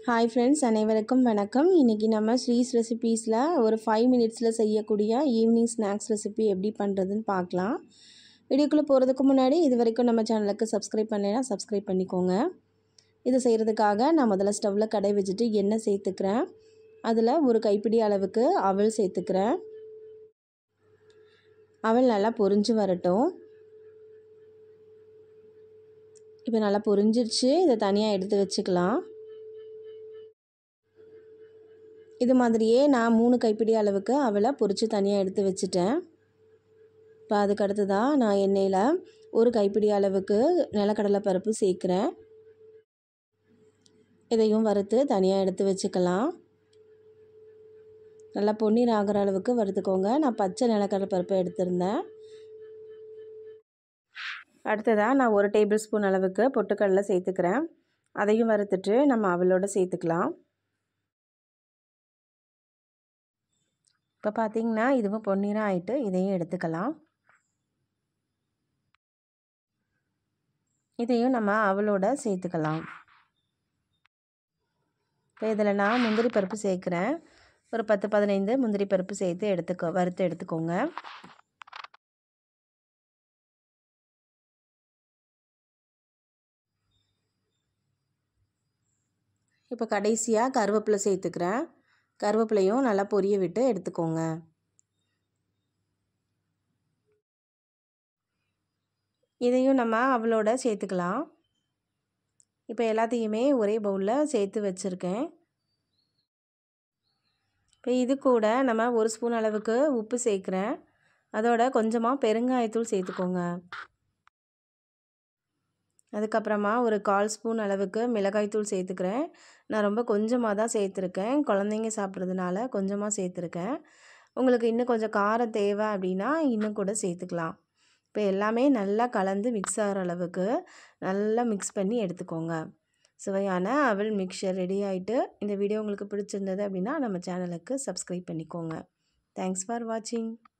Hi friends, அனைவருக்கும் வணக்கம். இன்றைக்கி நம்ம ஸ்ரீஸ் ரெசிபீஸில் ஒரு 5 மினிட்ஸில் செய்யக்கூடிய ஈவினிங் ஸ்நாக்ஸ் ரெசிபி எப்படி பண்ணுறதுன்னு பார்க்கலாம். வீடியோக்குள்ளே போகிறதுக்கு முன்னாடி இது வரைக்கும் நம்ம சேனலுக்கு சப்ஸ்கிரைப் பண்ணலைன்னா சப்ஸ்கிரைப் பண்ணிக்கோங்க. இது செய்கிறதுக்காக நான் முதல்ல ஸ்டவ்வில் கடாய் வச்சுட்டு எண்ணெய் சேர்த்துக்கிறேன். அதில் ஒரு கைப்பிடி அளவுக்கு அவல் சேர்த்துக்கிறேன். அவல் நல்லா பொரிஞ்சு வரட்டும். இப்போ நல்லா பொரிஞ்சிருச்சு. இதை தனியாக எடுத்து வச்சுக்கலாம். இது மாதிரியே நான் 3 கைப்பிடி அளவுக்கு அவலை பொரித்து தனியாக எடுத்து வச்சுட்டேன். இப்போ அதுக்கு அடுத்ததாக நான் எண்ணெயில் ஒரு கைப்பிடி அளவுக்கு நிலக்கடலை பருப்பு சேர்க்குறேன். இதையும் வறுத்து தனியாக எடுத்து வச்சுக்கலாம். நல்லா பொன்னீர் ஆகிற அளவுக்கு வறுத்துக்கோங்க. நான் பச்சை நிலக்கடலை பருப்பை எடுத்திருந்தேன். அடுத்ததாக நான் 1 டேபிள் ஸ்பூன் அளவுக்கு பொட்டுக்கடலை சேர்த்துக்கிறேன். அதையும் வறுத்துட்டு நம்ம அவலோடு சேர்த்துக்கலாம். இப்போ பார்த்திங்கன்னா இதுவும் பொன்னிறம் ஆகிட்டு இதையும் எடுத்துக்கலாம். இதையும் நம்ம அவலோட சேர்த்துக்கலாம். இப்போ இதில் நான் முந்திரி பருப்பு சேர்க்குறேன். ஒரு 10-15 முந்திரி பருப்பு சேர்த்து வறுத்து எடுத்துக்கோங்க. இப்போ கடைசியாக கருவேப்பிலை சேர்த்துக்கிறேன். கருவேப்பிலையும் நல்லா பொரிய விட்டு எடுத்துக்கோங்க. இதையும் நம்ம அவளோட சேர்த்துக்கலாம். இப்போ எல்லாத்தையுமே ஒரே பவுலில் சேர்த்து வச்சுருக்கேன். இப்போ இது கூட நம்ம 1 ஸ்பூன் அளவுக்கு உப்பு சேர்க்குறேன். அதோட கொஞ்சமாக பெருங்காயத்தூள் சேர்த்துக்கோங்க. அதுக்கப்புறமா ஒரு 1/4 ஸ்பூன் அளவுக்கு மிளகாய்த்தூள் சேர்த்துக்கிறேன். நான் ரொம்ப கொஞ்சமாக தான் சேர்த்துருக்கேன். குழந்தைங்க சாப்பிட்றதுனால கொஞ்சமாக சேர்த்துருக்கேன். உங்களுக்கு இன்னும் கொஞ்சம் காரம் தேவை அப்படின்னா இன்னும் கூட சேர்த்துக்கலாம். இப்போ எல்லாமே நல்லா கலந்து மிக்ஸ் ஆகிற அளவுக்கு நல்லா மிக்ஸ் பண்ணி எடுத்துக்கோங்க. சுவையான அவல் மிக்சர் ரெடி ஆகிட்டு. இந்த வீடியோ உங்களுக்கு பிடிச்சிருந்தது அப்படின்னா நம்ம சேனலுக்கு சப்ஸ்கிரைப் பண்ணிக்கோங்க. தேங்க்ஸ் ஃபார் வாட்சிங்.